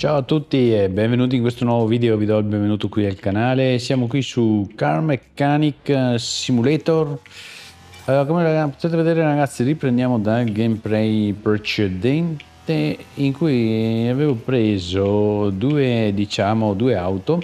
Ciao a tutti e benvenuti in questo nuovo video, vi do il benvenuto qui al canale. Siamo qui su Car Mechanic Simulator. Come potete vedere ragazzi, riprendiamo dal gameplay precedente in cui avevo preso due auto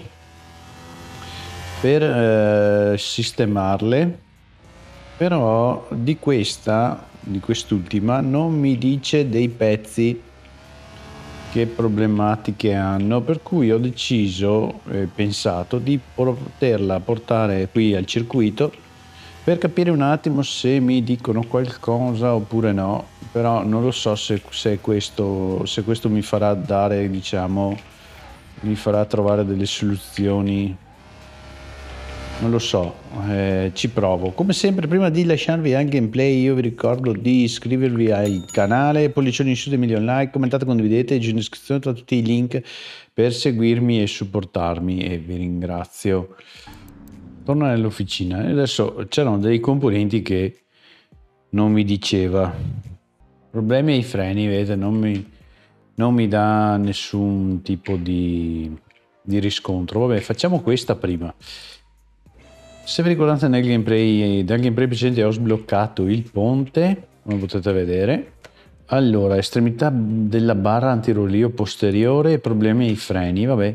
per sistemarle, però di quest'ultima non mi dice dei pezzi che problematiche hanno, per cui ho deciso pensato di poterla portare qui al circuito per capire un attimo se mi dicono qualcosa oppure no, però non lo so se questo mi farà dare, diciamo, mi farà trovare delle soluzioni. Non lo so, ci provo. Come sempre, prima di lasciarvi al gameplay, io vi ricordo di iscrivervi al canale, pollicioni in su dei milioni like, commentate, condividete, giù in descrizione tra tutti i link per seguirmi e supportarmi e vi ringrazio. Torno nell'officina e adesso c'erano dei componenti che non mi diceva. Problemi ai freni, vedete, non mi dà nessun tipo di riscontro. Vabbè, facciamo questa prima. Se vi ricordate dal gameplay precedente ho sbloccato il ponte, come potete vedere. Allora, estremità della barra antirolio posteriore, problemi ai freni, vabbè.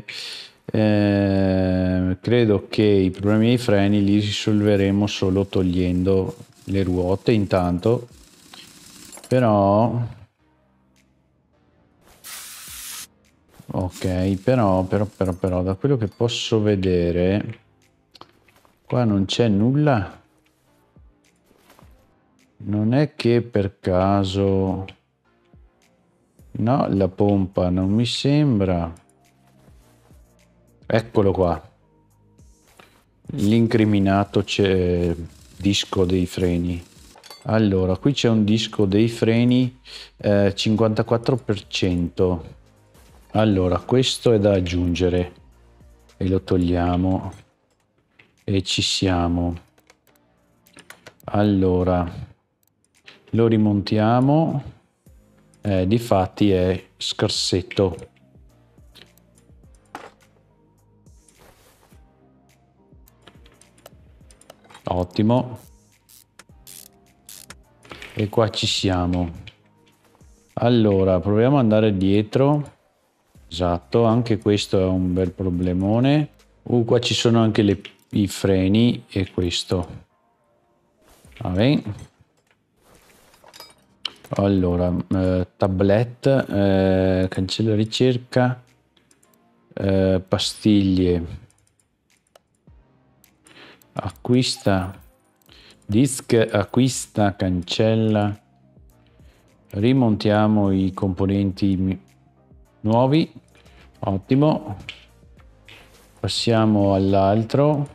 Credo che i problemi ai freni li risolveremo solo togliendo le ruote intanto, però... Ok, però da quello che posso vedere... Qua non c'è nulla. Non è che per caso... No, la pompa non mi sembra. Eccolo qua. L'incriminato c'è disco dei freni. Allora, qui c'è un disco dei freni 54%. Allora, questo è da aggiungere e lo togliamo. E ci siamo. Allora lo rimontiamo, difatti è scarsetto. Ottimo, e qua ci siamo. Allora proviamo ad andare dietro. Esatto, anche questo è un bel problemone. Qua ci sono anche i freni e questo. Vabbè. Allora, tablet, cancella ricerca, pastiglie, acquista, disk, acquista, cancella, rimontiamo i componenti nuovi, ottimo, passiamo all'altro,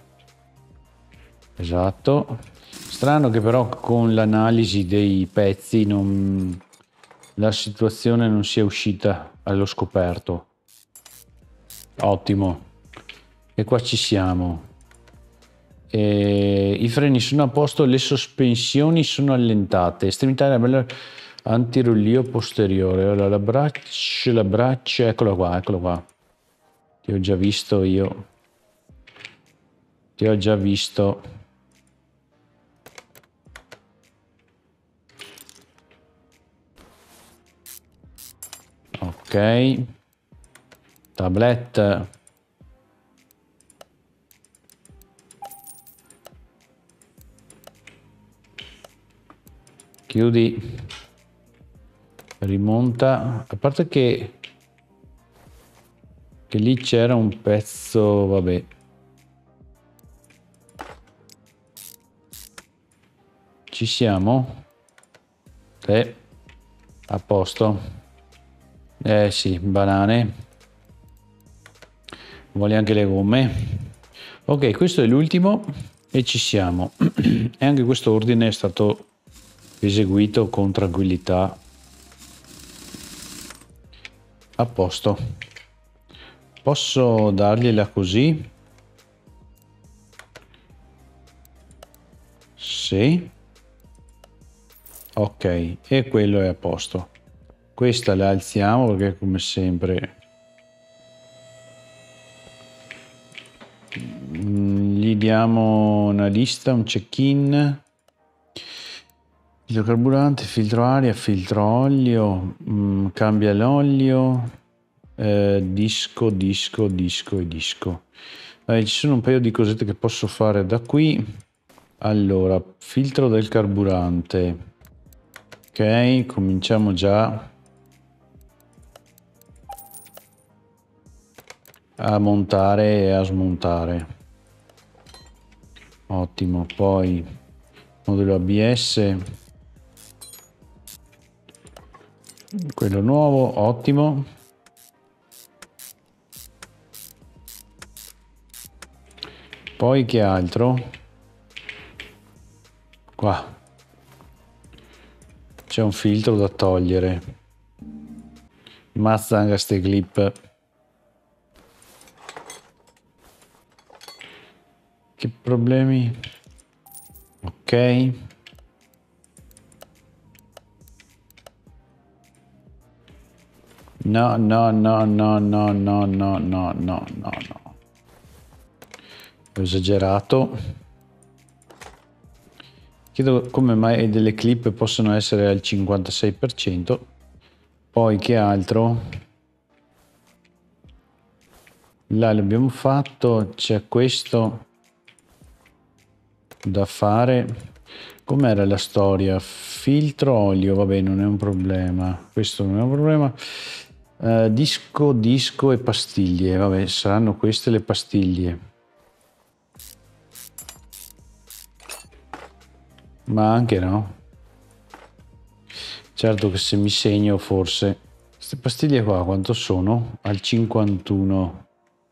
esatto. Strano che però con l'analisi dei pezzi la situazione non sia uscita allo scoperto. Ottimo. E qua ci siamo. I freni sono a posto, le sospensioni sono allentate. Estremità della antirolio posteriore. Allora, la braccia, eccolo qua. Ti ho già visto io. Ti ho già visto. Ok, tablet, chiudi, rimonta, a parte che lì c'era un pezzo, vabbè. Ci siamo? A posto. Sì, banane. Vuole anche le gomme. Ok, questo è l'ultimo e ci siamo. E anche questo ordine è stato eseguito con tranquillità. A posto. Posso dargliela così? Sì. Ok, e quello è a posto. Questa la alziamo perché come sempre vediamo una lista, un check-in. Filtro carburante, filtro aria, filtro olio, cambia l'olio, disco e disco. Ci sono un paio di cosette che posso fare da qui. Allora, filtro del carburante. Ok, cominciamo già a montare e a smontare. Ottimo, poi modulo ABS, quello nuovo, ottimo. Poi che altro? Qua c'è un filtro da togliere. Mazza anche ste clip. Che problemi? Ok. No. Ho esagerato. Chiedo come mai delle clip possono essere al 56%. Poi che altro? Là l'abbiamo fatto, c'è questo da fare. Com'era la storia? Filtro olio, vabbè, non è un problema. Questo non è un problema. Disco e pastiglie, vabbè, saranno queste le pastiglie. Ma anche no. Certo che se mi segno forse. Queste pastiglie qua quanto sono? Al 51.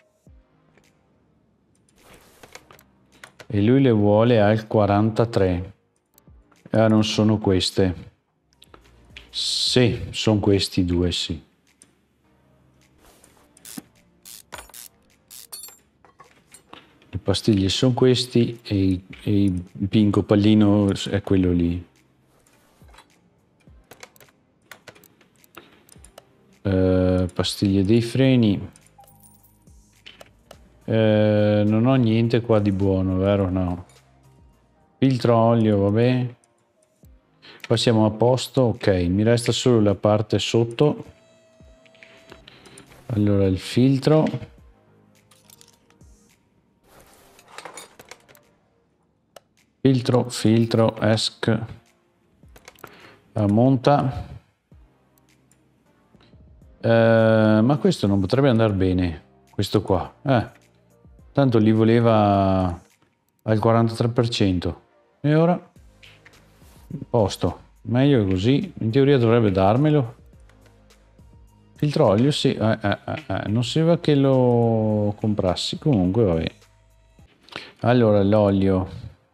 E lui le vuole al 43. Ah, non sono queste. Sì, sono questi due, sì. Le pastiglie sono questi e il pinco pallino è quello lì. Pastiglie dei freni. Non ho niente qua di buono, vero? No. Filtro olio, vabbè. Qua siamo a posto. Ok, mi resta solo la parte sotto. Allora il filtro. Filtro, esc. Monta. Ma questo non potrebbe andare bene. Questo qua. Tanto li voleva al 43%. E ora? Posto. Meglio così. In teoria dovrebbe darmelo. Filtro olio, sì. Non sembra che lo comprassi. Comunque, vabbè. Allora, l'olio.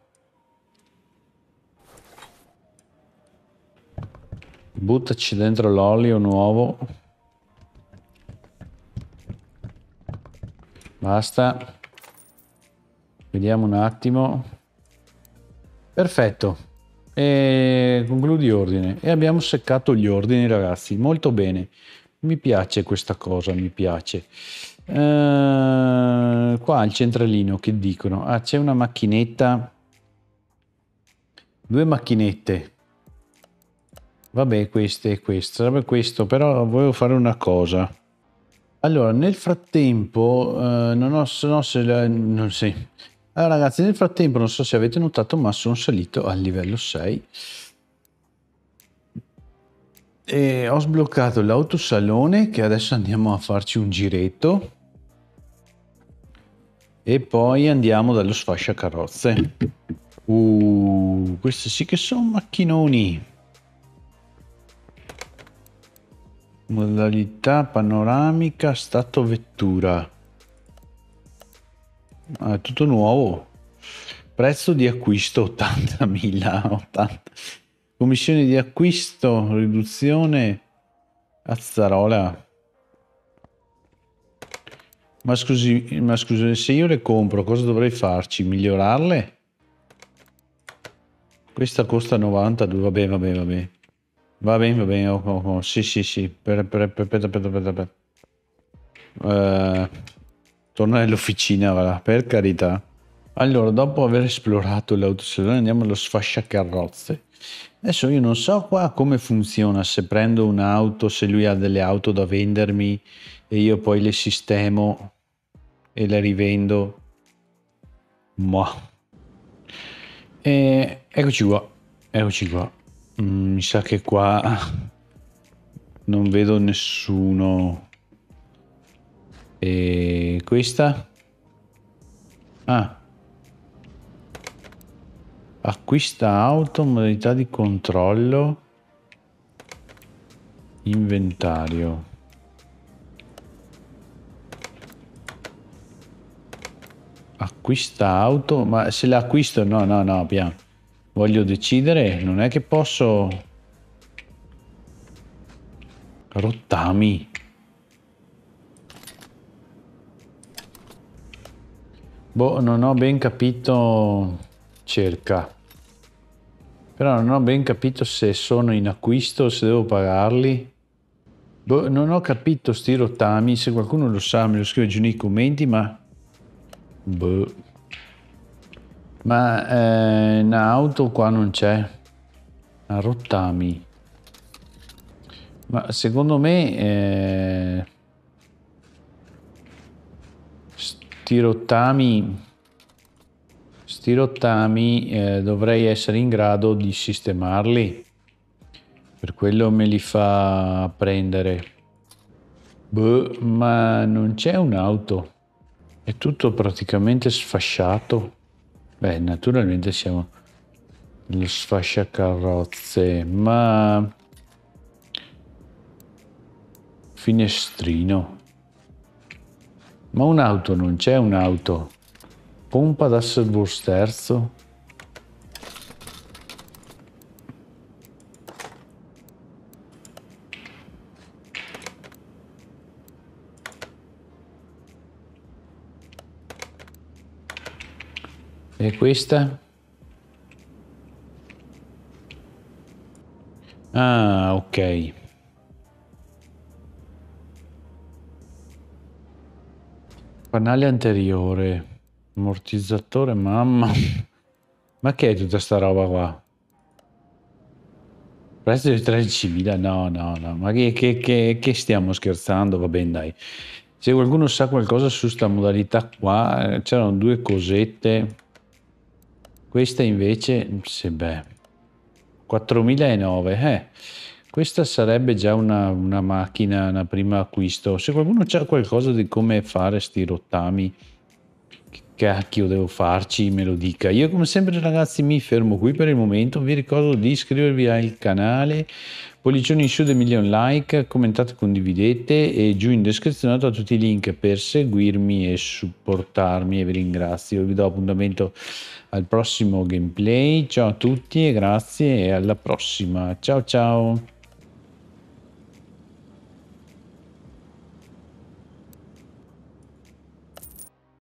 Buttaci dentro l'olio nuovo. Basta. Vediamo un attimo. Perfetto. E concludi ordine. E abbiamo seccato gli ordini, ragazzi. Molto bene. Mi piace questa cosa, mi piace. Qua al centralino che dicono? Ah, c'è una macchinetta. Due macchinette. Vabbè, queste e questo. Sarebbe questo, però volevo fare una cosa. Allora, nel frattempo, non so se... non sì. Allora, ragazzi, nel frattempo, non so se avete notato, ma sono salito al livello 6. E ho sbloccato l'autosalone, che adesso andiamo a farci un giretto. E poi andiamo dallo sfasciacarrozze. Questi sì che sono macchinoni. Modalità panoramica, stato vettura. È tutto nuovo. Prezzo di acquisto 80.000. 80. Commissione di acquisto, riduzione. Azzarola. Ma scusi, se io le compro, cosa dovrei farci? Migliorarle? Questa costa 92. Vabbè. Va bene. Oh. Sì. Aspetta. Torna nell'officina, va, per carità. Allora, dopo aver esplorato l'autosalone, andiamo allo sfasciacarrozze. Adesso io non so qua come funziona, se prendo un'auto, se lui ha delle auto da vendermi e io poi le sistemo e le rivendo. Ma. Eccoci qua, eccoci qua. Mi sa che qua non vedo nessuno. E questa? Ah, acquista auto, modalità di controllo, inventario. Acquista auto, ma se l'acquisto no, no, no, piano. Voglio decidere, non è che posso. Rottami. Boh, non ho ben capito. Cerca. Però non ho ben capito se sono in acquisto o se devo pagarli. Boh, non ho capito sti rottami. Se qualcuno lo sa, me lo scrive giù nei commenti, ma. Boh. Ma una auto qua non c'è. A rottami. Ma secondo me sti rottami dovrei essere in grado di sistemarli. Per quello me li fa prendere. Boh, ma non c'è un'auto. È tutto praticamente sfasciato. Beh, naturalmente siamo nello sfasciacarrozze, ma finestrino. Ma un'auto non c'è un'auto. Pompa da servosterzo. E questa? Ah, ok. Pannale anteriore. Ammortizzatore, mamma. Ma che è tutta sta roba qua? Prezzo di 13.000? No, no, no. Ma che stiamo scherzando? Va bene, dai. Se qualcuno sa qualcosa su sta modalità qua, c'erano due cosette. Questa invece, se beh, 4.009. Questa sarebbe già una macchina, una prima acquisto. Se qualcuno c'ha qualcosa di come fare sti rottami, che cacchio devo farci, me lo dica. Io come sempre ragazzi mi fermo qui per il momento, vi ricordo di iscrivervi al canale, pollicioni in su dei milioni like, commentate, condividete e giù in descrizione trovate tutti i link per seguirmi e supportarmi e vi ringrazio. Vi do appuntamento al prossimo gameplay. Ciao a tutti e grazie e alla prossima. Ciao ciao.